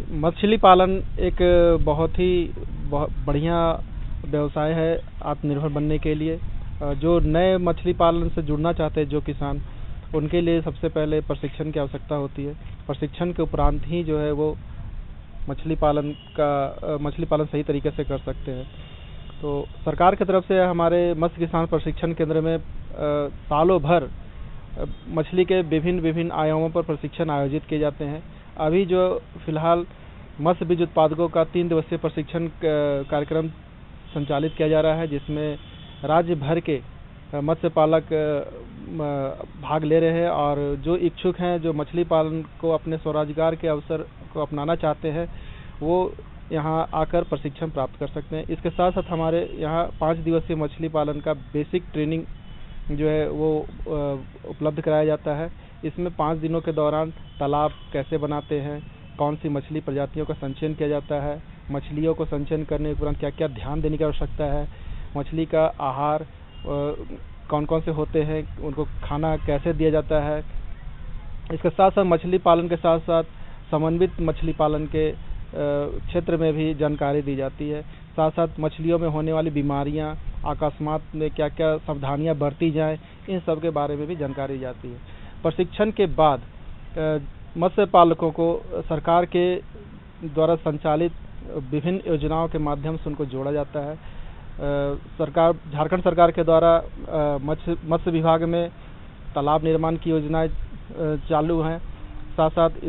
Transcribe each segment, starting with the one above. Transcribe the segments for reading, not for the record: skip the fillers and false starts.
मछली पालन एक बहुत बढ़िया व्यवसाय है आत्मनिर्भर बनने के लिए। जो नए मछली पालन से जुड़ना चाहते हैं जो किसान, उनके लिए सबसे पहले प्रशिक्षण की आवश्यकता होती है। प्रशिक्षण के उपरांत ही जो है वो मछली पालन सही तरीके से कर सकते हैं। तो सरकार की तरफ से हमारे मत्स्य किसान प्रशिक्षण केंद्र में सालों भर मछली के विभिन्न आयामों पर प्रशिक्षण आयोजित किए जाते हैं। अभी जो फिलहाल मत्स्य बीज उत्पादकों का 3 दिवसीय प्रशिक्षण कार्यक्रम संचालित किया जा रहा है, जिसमें राज्य भर के मत्स्य पालक भाग ले रहे हैं और जो इच्छुक हैं, जो मछली पालन को अपने स्वरोजगार के अवसर को अपनाना चाहते हैं, वो यहाँ आकर प्रशिक्षण प्राप्त कर सकते हैं। इसके साथ साथ हमारे यहाँ 5 दिवसीय मछली पालन का बेसिक ट्रेनिंग जो है वो उपलब्ध कराया जाता है। इसमें 5 दिनों के दौरान तालाब कैसे बनाते हैं, कौन सी मछली प्रजातियों का संचयन किया जाता है, मछलियों को संचयन करने के दौरान क्या क्या ध्यान देने की आवश्यकता है, मछली का आहार कौन कौन से होते हैं, उनको खाना कैसे दिया जाता है। इसके साथ साथ मछली पालन के साथ साथ समन्वित मछली पालन के क्षेत्र में भी जानकारी दी जाती है। साथ साथ मछलियों में होने वाली बीमारियां, अकस्मात में क्या क्या सावधानियां बरती जाएं, इन सब के बारे में भी जानकारी दी जाती है। प्रशिक्षण के बाद मत्स्य पालकों को सरकार के द्वारा संचालित विभिन्न योजनाओं के माध्यम से उनको जोड़ा जाता है। झारखंड सरकार के द्वारा मत्स्य विभाग में तालाब निर्माण की योजनाएं चालू हैं। साथ साथ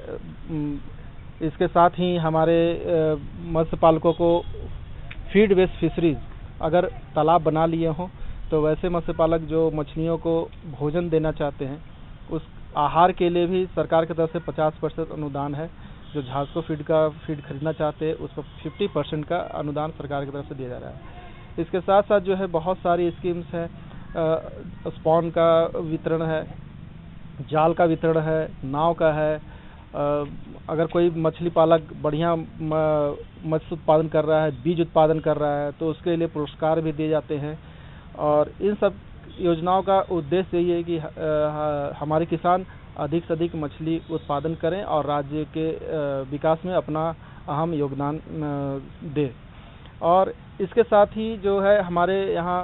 इसके साथ ही हमारे मत्स्य पालकों को फीड बेस्ड फिशरीज, अगर तालाब बना लिए हों तो वैसे मत्स्य पालक जो मछलियों को भोजन देना चाहते हैं, उस आहार के लिए भी सरकार की तरफ से 50% अनुदान है। जो झांसको फीड खरीदना चाहते हैं उस पर 50% का अनुदान सरकार की तरफ से दिया जा रहा है। इसके साथ साथ जो है बहुत सारी स्कीम्स हैं। स्पॉन का वितरण है, जाल का वितरण है, नाव का है। अगर कोई मछली पालक बढ़िया मत्स्य उत्पादन कर रहा है, बीज उत्पादन कर रहा है, तो उसके लिए पुरस्कार भी दिए जाते हैं। और इन सब योजनाओं का उद्देश्य यही है कि हमारे किसान अधिक से अधिक मछली उत्पादन करें और राज्य के विकास में अपना अहम योगदान दें। और इसके साथ ही जो है हमारे यहाँ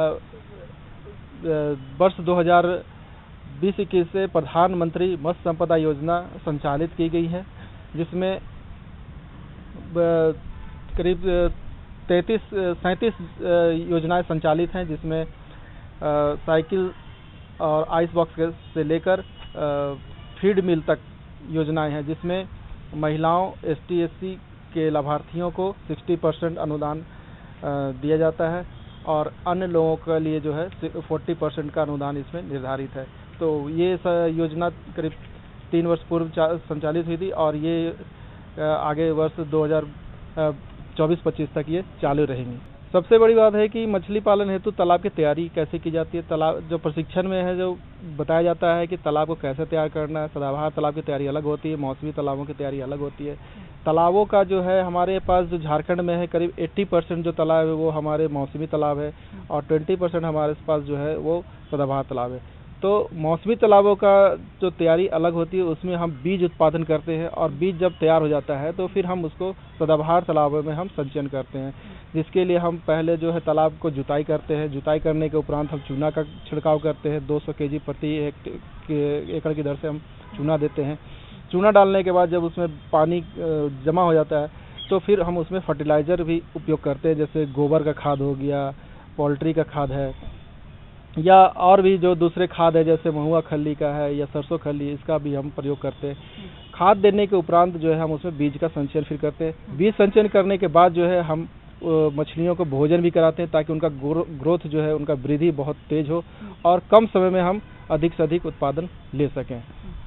वर्ष 2020-21 से प्रधानमंत्री मत्स्य संपदा योजना संचालित की गई है, जिसमें करीब 37 योजनाएं संचालित हैं, जिसमें साइकिल और आइस बॉक्स से लेकर फीड मिल तक योजनाएं हैं, जिसमें महिलाओं, ST/SC के लाभार्थियों को 60% अनुदान दिया जाता है और अन्य लोगों के लिए जो है 40% का अनुदान इसमें निर्धारित है। तो ये योजना करीब 3 वर्ष पूर्व संचालित हुई थी और ये आगे वर्ष 2024-25 तक ये चालू रहेंगी। सबसे बड़ी बात है कि मछली पालन हेतु तालाब की तैयारी कैसे की जाती है। तालाब जो प्रशिक्षण में है, जो बताया जाता है कि तालाब को कैसे तैयार करना है। सदाबहार तालाब की तैयारी अलग होती है, मौसमी तालाबों की तैयारी अलग होती है। तालाबों का जो है हमारे पास जो झारखंड में है, करीब 80% जो तालाब है वो हमारे मौसमी तालाब है और 20% हमारे पास जो है वो सदाबहार तालाब है। तो मौसमी तालाबों का जो तैयारी अलग होती है, उसमें हम बीज उत्पादन करते हैं और बीज जब तैयार हो जाता है तो फिर हम उसको सदाबहार तालाबों में हम संचयन करते हैं, जिसके लिए हम पहले जो है तालाब को जुताई करते हैं। जुताई करने के उपरांत हम चूना का छिड़काव करते हैं। 200 kg प्रति एकड़ की दर से हम चूना देते हैं। चूना डालने के बाद जब उसमें पानी जमा हो जाता है तो फिर हम उसमें फर्टिलाइज़र भी उपयोग करते हैं, जैसे गोबर का खाद हो गया, पोल्ट्री का खाद है, या और भी जो दूसरे खाद है जैसे महुआ खल्ली का है या सरसों खल्ली, इसका भी हम प्रयोग करते हैं। खाद देने के उपरांत जो है हम उसमें बीज का संचयन फिर करते हैं। बीज संचयन करने के बाद जो है हम मछलियों को भोजन भी कराते हैं, ताकि उनका ग्रोथ जो है, उनका वृद्धि बहुत तेज हो और कम समय में हम अधिक से अधिक उत्पादन ले सकें।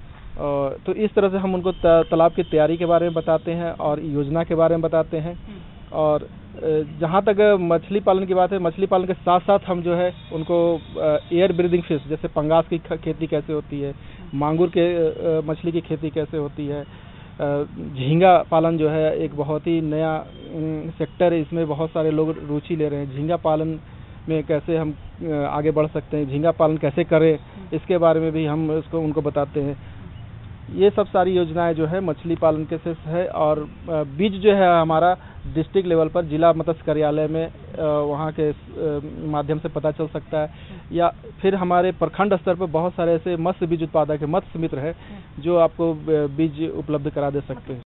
तो इस तरह से हम उनको तालाब की तैयारी के बारे में बताते हैं और योजना के बारे में बताते हैं। और जहाँ तक मछली पालन की बात है, मछली पालन के साथ साथ हम जो है उनको एयर ब्रीदिंग फिश, जैसे पंगास की खेती कैसे होती है, मांगुर के मछली की खेती कैसे होती है, झींगा पालन जो है एक बहुत ही नया सेक्टर है, इसमें बहुत सारे लोग रुचि ले रहे हैं। झींगा पालन में कैसे हम आगे बढ़ सकते हैं, झींगा पालन कैसे करें, इसके बारे में भी हम उनको बताते हैं। ये सब सारी योजनाएं जो है मछली पालन के से है। और बीज जो है हमारा डिस्ट्रिक्ट लेवल पर जिला मत्स्य कार्यालय में वहाँ के माध्यम से पता चल सकता है, या फिर हमारे प्रखंड स्तर पर बहुत सारे ऐसे मत्स्य बीज उत्पादक है, मत्स्य मित्र है, जो आपको बीज उपलब्ध करा दे सकते हैं।